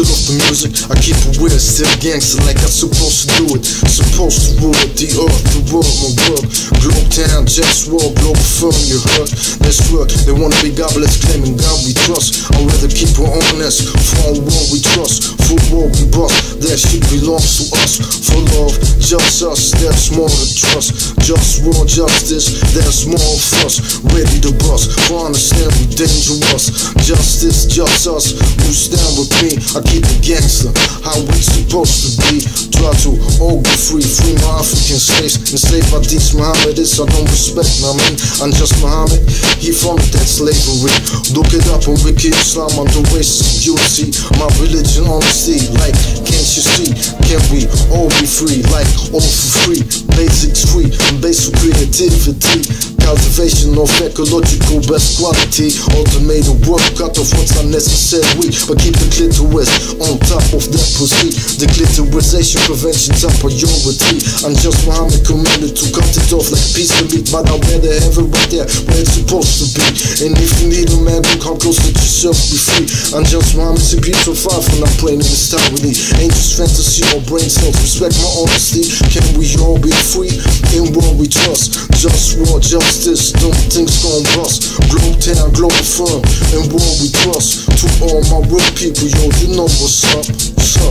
off the music, I keep it weird, still gangster like I'm supposed to do it. Supposed to rule it, the earth, the world, my work. Globe town, JustWar, Globalfirm, you heard? Let's work, they wanna be godless, claiming God we trust. I'd rather keep it honest, for war we trust, for war we bust. That shit belongs to us, for love, just us, there's more to trust. JustWar, justice, there's more of us, ready to bust, for understand we dangerous. Justice, just us, who stand with me, I keep it gangster, how we supposed to be. Try to all be free, free my African slaves, enslaved by these Mohammedists I don't respect, I mean, I'm just Muhammad, he funded that slavery. Look it up on Wiki Islam, under race security, my religion honesty, like, can't you see, can we all be free, like, all for free, basics free, and basic creativity, cultivation of ecological best quality, automated work, cut off what's unnecessary, but keep the clitoris on top of that pussy, the clitorisation prevention top priority. I'm just Muhammad commanded to cut it off like piece of meat, but I'd rather have it right there where it's supposed to be. And if you need a man, come close, let yourself be free. I'm just Muhammad, it's a beautiful five when I'm playing in this time with me. Ain't just fantasy or brain cells, respect my honesty. Can we all be free in what we trust? JustWar, justice, don't things gon' bust. Globe town, Globalfirm, and what we trust. To all my real people, yo, you know what's up, what's up.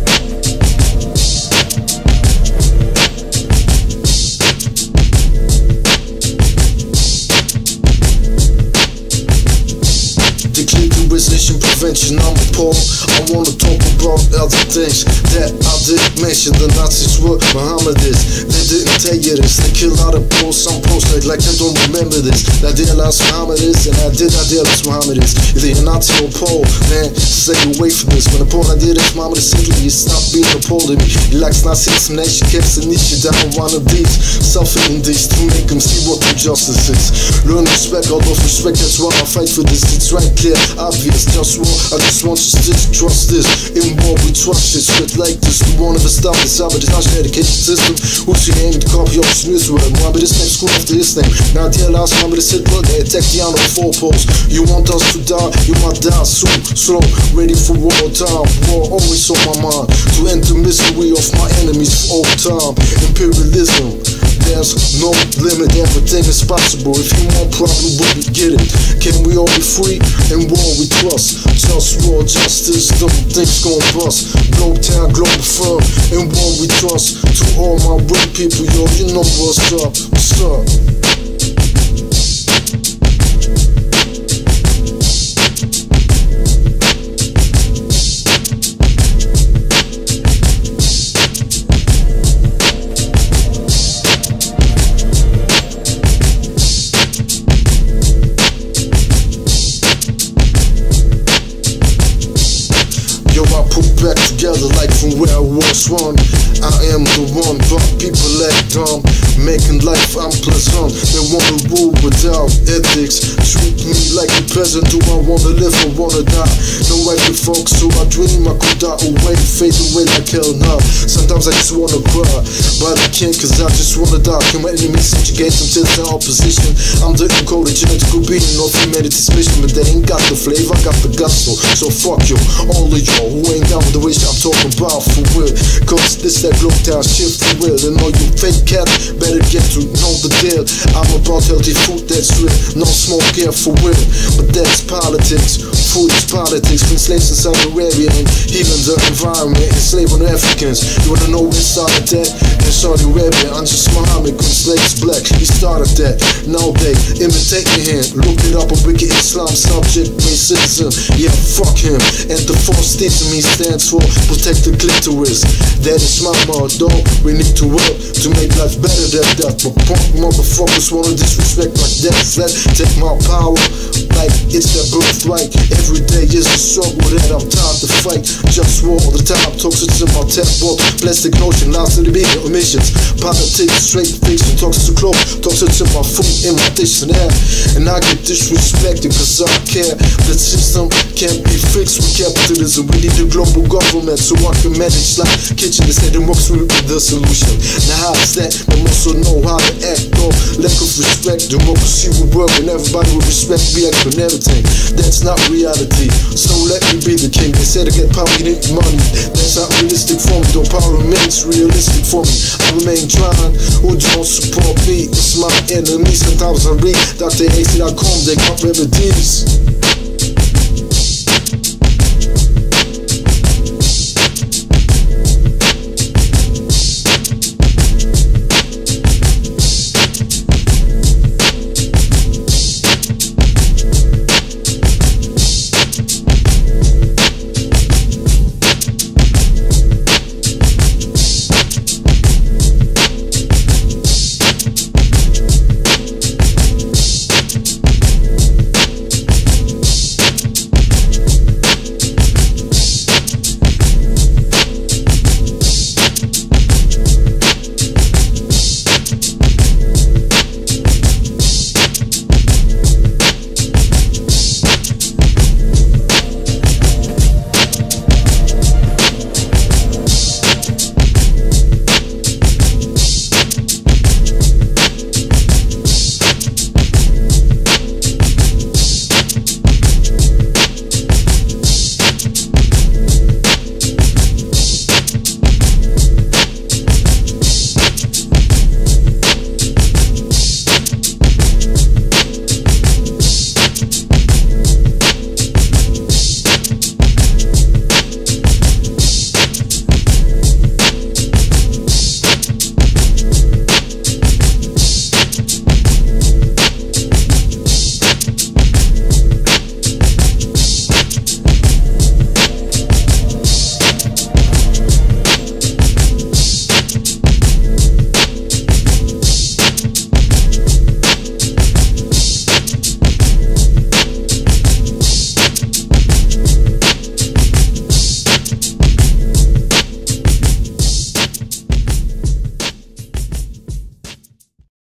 Clitorisation prevention, I'm appalled. I wanna talk about other things that I didn't mention. The Nazis were Mohammedists, they didn't tell you this. They kill out of posts, some posts like they don't remember this. That they last Mohammedists, and I did last Mohammedists. Either you're Nazi or Pole, man, stay away from this. When the Pole I did this, Mohammed simply you stop being a Pole to me. He likes Nazism, nation keeps the niche down one of these. Suffering these to make them see what true justice is. Learn respect, all of respect, that's why I fight for this. It's right clear, obvious, JustWar, I just want you to trust this. In war we trust it, spit like this. We won't ever stop this, but it's not an education system. Who's your name, the copy of this word? Remember this name, school after this name. Now dear last, remember this Hitler, they attack the honor of four posts. You want us to die, you might die soon, slow, ready for war time. War always on my mind, to end the misery of my enemies for all time. Imperialism, there's no limit, everything is possible. If you want problem, we get it. Can we all be free in war we trust? JustWar, justice, them things gon' bust. Globe town, Globalfirm, in war we trust. To all my real people, yo, you know what's up, what's up. Back together like from where I was one. I am the one, but people act dumb, making life unpleasant. They wanna rule without ethics, treat me like a peasant. Do I wanna live or wanna die? No way to fuck, so I dream I could die away, fade away like hell now. Sometimes I just wanna cry, but I can't cause I just wanna die. Can my enemies subjugate them to the opposition? I'm the encoded genetical being of humanity's mission, but they ain't got the flavor, I got the gusto. So fuck you, all of y'all who ain't down with the wish I'm talking about for real. Cause this that globe town shit for real. And all you fake cats better get to know the deal. I'm about healthy food that's real, no smoke here for real. But that's politics, food is politics. Been slaves in Saudi Arabia and healing the environment, enslaving the Africans. You wanna know where started that? In Saudi Arabia, I'm just Muhammad, when slaves black, he started that. Now they imitate me here, look it up on Wiki Islam, subject, racism. Yeah, fuck him. And the force teaching me stands for protect the clitoris. That is my motto. We need to work to make life better than that. But punk motherfuckers wanna disrespect like that. Take my power like it's their birthright. Every day is a struggle that I'm tired to fight. JustWar all the time, toxic in my tap book. Plastic notion, lots of the big emissions. Politics, straight fiction, toxic to clothes, toxic to my food, in my dish and air. And I get disrespected cause I care. The system can't be fixed with capitalism. We need a global government so I can manage life. Kitchen is heading works with the solution. Now how is that? But also know how to act on lack of respect. Democracy will work and everybody will respect, react on everything. That's not reality, so let me be the king. They said to get power you need money. That's not realistic for me, though power remains realistic for me. I remain trying, who don't support me? It's my enemy. Sometimes I read Dr. AC.com, they got remedies.